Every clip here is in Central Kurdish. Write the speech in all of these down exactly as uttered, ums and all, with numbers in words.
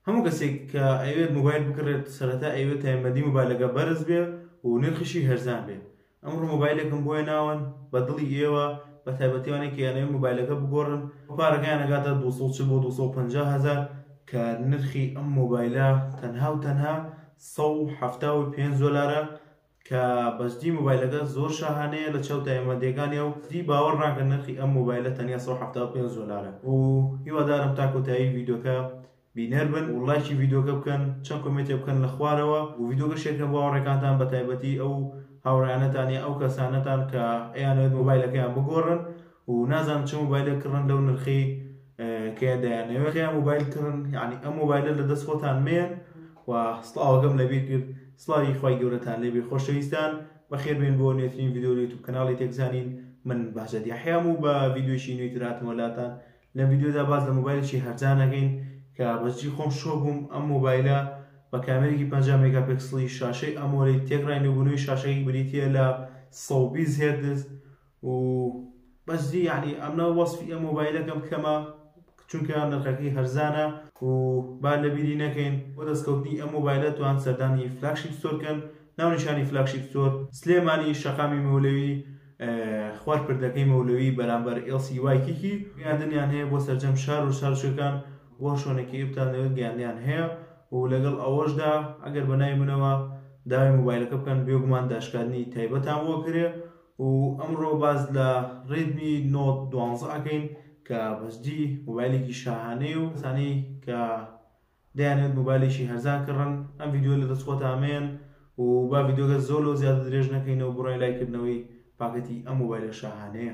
هەموو کەسێک کە ئەوێت موبایل بکڕێت سەرەتا ئەوێت تایبەتی موبایلەکە بەرز بێ و نرخیشی هەرزان بێ. ئەمڕۆ موبایلێکم بۆیە ناون بە دڵی ئێوە بە تایبەتیوانێک کە یانەوێت موبایلەکە بگۆڕن پارەکەیان ئەگاتە دووسەد و چل بۆ دووسەد و پەنجا هەزار کە نرخی ئەم موبایلە تەنها و تەنها سەد و هەفتا و پێنج دۆلارە کە بەشدی موبایلەکە زۆر شاهانەیە لە چەوتە ئێمەدیەکانی و دی باوەڕ ناکەن نرخی ئەم موبایلە تەنیا سەد و هەفتا و پێنج دۆلارە و هیوادارم تا کۆتایی ڤیدۆکە بینەر بن و لایکی ڤیدۆکە بکەن چەند کۆمنتێ بکەن لە خوارەوە و ڤیدۆکە شێرکەن بۆ هاوڕێکانتان بە تایبەتی ئەو هاوڕێیانەتان ئەو کەسانەتان کە ئەیانەوێت موبایلەکەیان بگۆڕن و نازانن چ موبایلێک کڕن لەو نرخی کە دەیانەوێت خەیان موبایل کڕن یعنی ئەم موبایلە لە دەست خۆتان مێن و سڵاوەکەم لەبیر کرد. سڵاوی خوای گەورەتان لێبێ. خۆشەویستان بەخێر بێن بۆ نوێترین ڤیدۆ لە یوتیوب کەناڵی تێکزانین. من بەهجەت یاحیام و بە ڤیدۆیەکی نوێی تراتمەوە لاتان. لەم ڤیدۆدا باز لە موبایلێکی هەرزان دەکەین کە بەجددی خۆم شۆ بووم ئەم موبایلە بە کامێرێکی پەنجا مێگاپیکسڵی شاشەی ئەمۆلێد تێکڕای نێبوونەوەی شاشەی بریتیە لە سەد و بیست هێرتز و بەجددی یعنی ئەمە وەسفی ئەم موبایلەکەم کەمە چونکە نرخەکەی هەرزانە و با لەبیری نەکەین بۆ دەستکەوتنی ئەم موبایلە توان سەردانی فلاگشیپ ستۆرکەن. ناونیشانی فلاگشیپ ستۆر سلێمانی شەقامی مەولەوی خوارپردەکەی مەولەوی بەرامبەر ئێل سی وای کیکی گەیاندنیان هەیە بۆ سەرجەم شار و شارچەکان بۆ شوێنێکی ئێبتانەوێت گەیاندیان هەیە و لەگەڵ ئەوەشدا ئەگەر بەنای منەوە داوای موبایلەکە بکەن بێگومان داشکاردنی تایبەتان بۆ کرێ و ئەمڕۆ باز لە ڕێدمی نۆت دوانزە ئەکەین کە بەجددی موبایلێکی شاهانەی و کەسانی کە دەیانێت موبایلێکی هەرزان کڕن ئەم ڤیدۆ لە دەست خۆتامێن و با ڤیدۆکە زۆر لەو زیاتر درێژ نەکەینەوە بڕای لایکردنەوەی پاکەتی ئەم موبایلە شاهانەیە.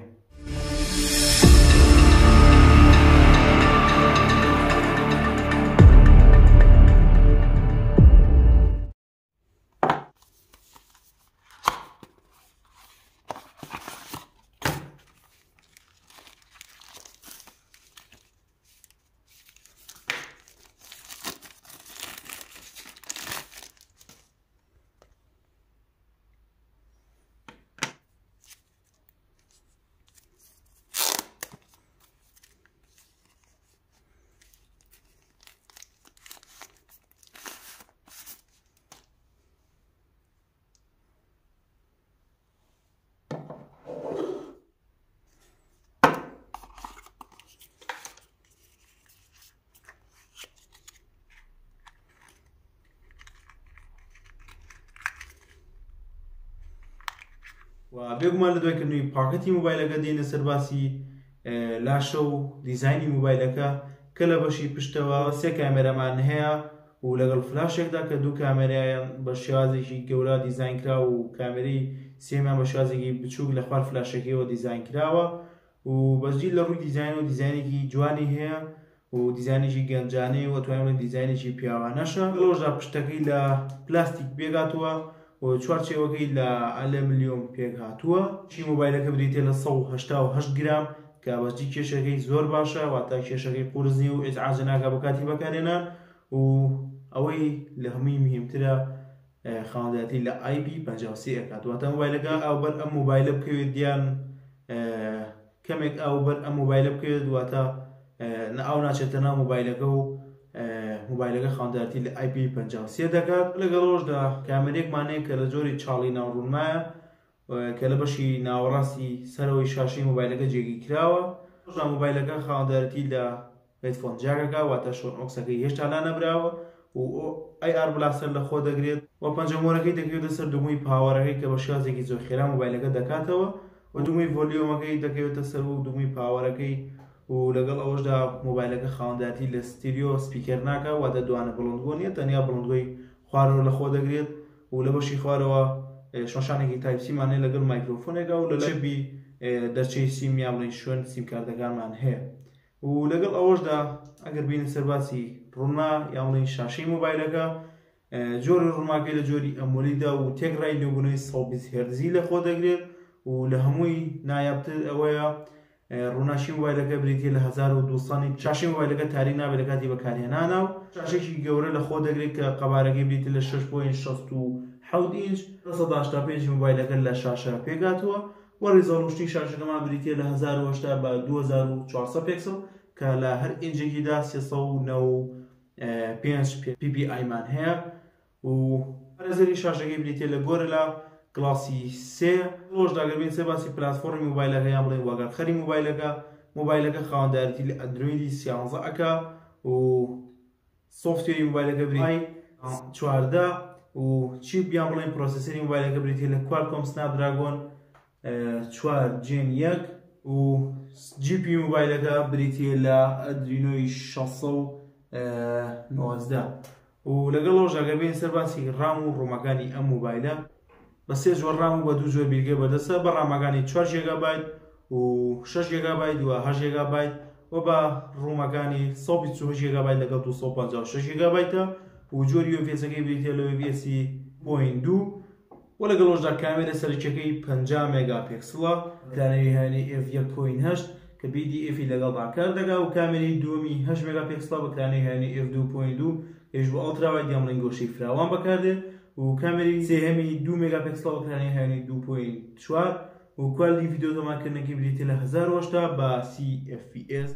و بێگومان لە دوایکردنەوەی پاکەتی موبایلەکە دێنە سەر باسی لاشە و دیزایانی موبایلەکە کە لە بەشی پشتەوە سێ کامێرەمان هەیە و لەگەڵ فلاشێکدا کە دوو کامێرایان بە شێوازێکی گەورە دیزاین کرا و کامێرەی سێمیان بە شێوازێکی بچووک لە خوار فلاشەکەیەوە دیزاین کراوە و بەجددی لە ڕووی دیزاین و دیزایانێکی جوانی هەیە و دیزایانێکی گەنجانەی و ئەتوانین دیزایانێکی پیاوانەشە. لەوەشدا پشتەکەی لە پلاستیک بێگاتووە و چوارچێوەکەی لە ئەلەمینیۆم پێک هاتووە. چی موبایلەکە بریتێ لە سەد و هەشتا و هەشت گرام کە بەجددی کێشەکەی زۆر باشە واتە کێشەکەی قورس نیە و ئێزعاج ناکات بە کاتی بەکارهێنان و ئەوەی لە هەمووی مهمترە خاوەندایەتی لە آی پی پەنجا و سێ ئەکات واتە موبایلەکە ئاوبەر ئەم موبایلە بکەوێت دیان کەمێک ئاوبەر ئەم موبایلە بکەوێت واتە ئاو ناچێتە ناو موبایلەکە و موبایلەکە خاوەندایەتی لە آی پی پەنجا و سێ دەکات. لەگەڵەوەشدا کامێرێکمانەیە کە لە جۆری چاڵی ناوڕوونمایە کە لە بەشی ناوەڕاستی سەرەوەی شاشەی موبایلەکە جێگی کراوە. موبایلەکە خاوەندایەتی لە هێدفۆن جاکەکە واتە شۆن ئۆکسەکەی هێشتا لا نەبراوە و ئای ئار بلاسەر لە خۆ دەگرێت و پەنجەمۆرەکەی دەکەوێتە سەر دوومووی پاوەڕەکەی کە بە شێوازێکی زۆر خێرا موبایلەکە دەکاتەوە و دوومووی ڤۆلیۆمەکەی دەکەوێتە سەر و دوومووی پاوەڕەکەی و لەگەڵ ئەوەشدا موبایلەکە خاوەندایەتی لە ستیریۆ سپیکەر ناکە واتە دوانە بڵندگۆ نیە تەنیا بڵندگۆی خوارەوە لە خۆ دەگرێت و لە بەشی خوارەوە شۆشانێکی تایپ سیمانەیە لەگەڵ مایکرۆفۆنێکە و لە لەبی دەرچەی سیم یا بڵین شوێن سیم کارتەکانمان هەیە و لەگەڵ ئەوەشدا ئەگەر بینە سەرباسی ڕوونا یا بڵین شاشەی موبایلەکە جۆری ڕووناکەی لە جۆری ئەمۆلیدا و تێکڕای نێبوونەوەی سەد و بیست هێرتزی لە خۆ دەگرێت و لە هەمووی نایابتر ئەوەیە ڕووناشی موبایلەکە بریتیە لە هەزار و دووسەد شاشەی موبایلەکە تاریک نابێت لە کاتی بەکارهێنانە و شاشێکی گەورە لە خۆ دەگرێت کە قەبارەکەی بریتە لە شەش پۆینت شەست و حەوت ئینچ سەد و هەشتا پێنج موبایلەکە لە شاشە پێکاتووە و ڕیزۆلوشنی شاشەکەمان بریتیە لە هەزار و هەشتا بە دوو هەزار و چوارسەد پێکسڵ کە لە هەر ئینجێکیدا سێسەد و نەوە و پێنج پی پی ئایمان هەیە و پارێزەری شاشەکەی بریتێ لە گۆرەلا کلاسی سێ. ڕۆژداگەر بین سێ باسی پلاتفۆرمی موبایلەکە یان بڵێن وەگەرخەری موبایلەکە موبایلەکە خاوەندایەتی لە ئەندرویدی سیانزە ئەکا و سۆفتوێری موبایلەکە بریتای چواردە و چیپ یان بڵێن پرۆسەسەری موبایلەکە بریتێ لە کوالکۆم سنابدراگۆن چوار جێن یەک و جی پی موبایلەکە بریتێ لە ئەدرینۆی شەشسە و نۆزدە و لەگەڵ ئەوەشدا بین سەر باسی ڕام و ڕۆمەکانی ئەم موبایلە بە سێ جۆر ڕام و بە دوو جۆر بیرگە بەدەستە بە ڕامەکانی چوار جیگابایت و شەش جیگابایت و هەشت جیگابایت و بە ڕۆمەکانی سەد و بیست و هەشت جیگابایت لەگەڵ دووسەد و پەنجا و شەش جیگابایتە و جۆری یو اف ئەسەکەی بریتێ لە یو اف ئەسی پۆینت دوو و لەگەڵ ئەوەشدا کامێرە سەرچەکەی پەنجا مێگاپیکسڵە کانەوەی هەیەی ئف یەک پۆینت هەشت کە بی دی ئەفی لەگەڵدا کار دەکات و کامێرەی دووەمی هەشت مێگاپیکسڵە بە کانەوەی هەیەی ئف دوو پۆینت دوو هێژ بۆ ئەڵتراوایت یان بڵێن گۆشەی فراوان بەکاردێت و کامێرەی سێهەمی دوو مێگاپیکسڵە بە کانەوەی هەیەی دوو پۆینت چوار و کوالیتی ڤیدیۆ تۆمارکردنەکەی بریتێ لە هەزار و هەشتا بە سی ئەف پی ئێس.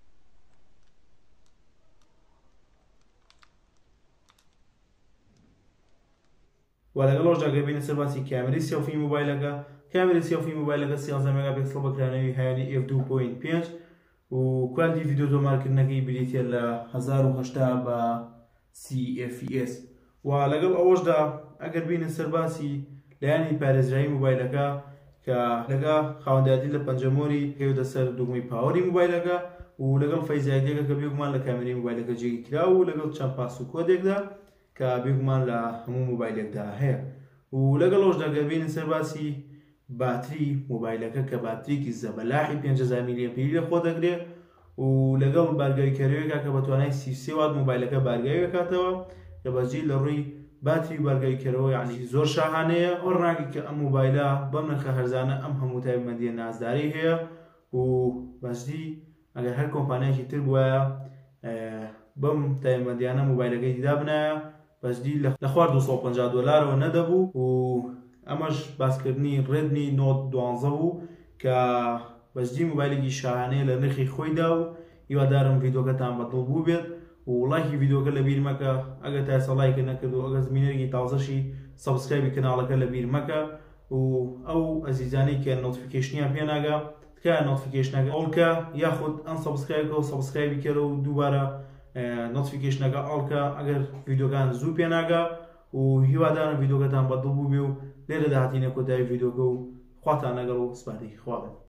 و لەگەڵ ئەوەشدا گەبینە سەر باسی کامێرەی سێلفی موبایلەکە کامێرەی سێلفی موبایلەکە سیانزە مێگاپیکسڵ بە کانەوەی هەیەی ئف دوو پۆینت پێنج و کوالیتی ڤیدیۆ تۆمارکردنەکەی بریتێ لە هەزار و هەشتا بە سی ئەف پی ئێس. و لەگەڵ ئەوەشدا ئەگەر بینە سەر باسی لایەنی پارێزرایی موبایلەکە کە لەگە خاوەندایەتی لە پەنجەمۆری پێوتە سەر دوگمەی پاوەری موبایلەکە و لەگەڵ فەیزایەتێکە کە بێگومان لە کامێرەی موبایلەکە جێگی کرا و لەگەڵ چەند پاس و کۆدێکدا کە بێگومان لە هەموو موبایلێکدا هەیە و لەگەڵ ئەوەشدا گەبینە سەر باسی باتری موبایلەکە کە باتریکی زەبەلاحی پێنج هەزار میلی ئەمپێری لە خۆ دەگرێت و لەگەڵ بارگەوی کەرەوەیەکە کە بە توانای سی سێ وات موبایلەکە بارگاوی دەکاتەوە کە بەجێ لە ڕووی باتری بارگەوی کەرەوە یعنی زۆر شاهانەیە ئەو ڕاگی کە ئەم موبایلە بەم نرخە هەرزانە ئەم هەموو تایبەتمەندیە نازداری هەیە و بەجدی ئەگەر هەر کۆمپانیایەکی تر بووایە بەم تایبەتمەندیانە موبایلەکەی دیدا بنایە بەجدی لە خوار دووسەد و پەنجا دۆلارەوە نەدەبوو و ئەمەش باسکردنی ڕێدمی نۆت دوانزە بوو کە بەجدی موبایلێکی شاهانەیە لە نرخی خۆیدا و هیوادارم ڤیدۆکەتان بەدڵ بوو بێت و لایکی ڤیدۆکە لە بیر مەکە ئەگەر تا ئێستا لایکە نەکرد و ئەگەر زمینەرێکی تازەشی سەبسکرایبی کەناڵەکە لە بیر مەکە و ئەو ئەزیزانەی کە نۆتیفیکیشنیان پێ ناگا تکایە نۆتیفیکیشنەکە ئەڵکە یاخود ئەم سەبسکرایبکە و سەبسکرایبی کەرە و دووبارە نۆتیفیکیشنەکە ئەڵکە ئەگەر ڤیدۆکان زوو پێ ناگا و هیوادارم ڤیدۆکەتان بەدڵ بوو بێ و لێرە داهاتینە کۆتایی ڤیدۆکە و خواتان لەگەڵ و سپاردەی خوا بن.